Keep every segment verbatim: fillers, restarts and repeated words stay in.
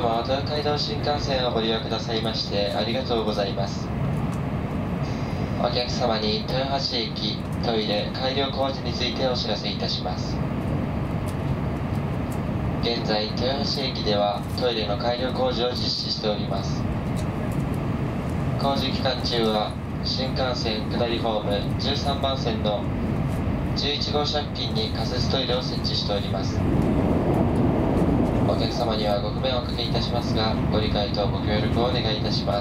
も東海道新幹線をご利用くださいましてありがとうございます。お客様に豊橋駅トイレ改良工事についてお知らせいたします。現在豊橋駅ではトイレの改良工事を実施しております。工事期間中は新幹線下りホームじゅうさんばん線のじゅういち号車付近に仮設トイレを設置しております。お客様にはご不便をおかけいたしますが、ご理解とご協力をお願いいたします。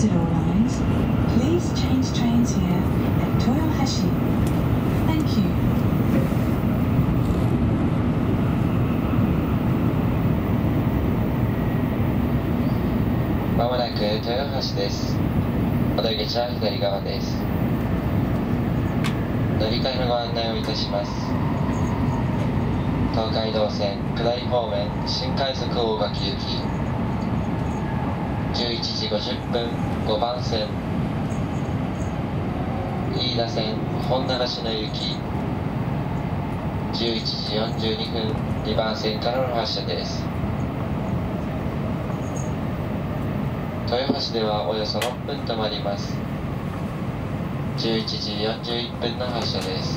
Suicidal lines. Please change trains here at Toyohashi. Thank you. まもなく豊橋です。お出口は左側です。乗り換えのご案内をいたします。東海道線下り方面新快速大垣行きじゅういちじごじゅっぷんごばん線、飯田線本長篠行きじゅういちじよんじゅうにふんにばん線からの発車です。豊橋ではおよそろっぷん止まります。じゅういちじよんじゅういっぷんの発車です。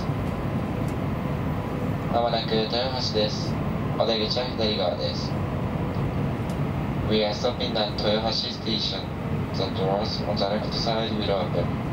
まもなく豊橋です。お出口は左側です。We are stopping at Toyohashi Station. The doors on the left side will open.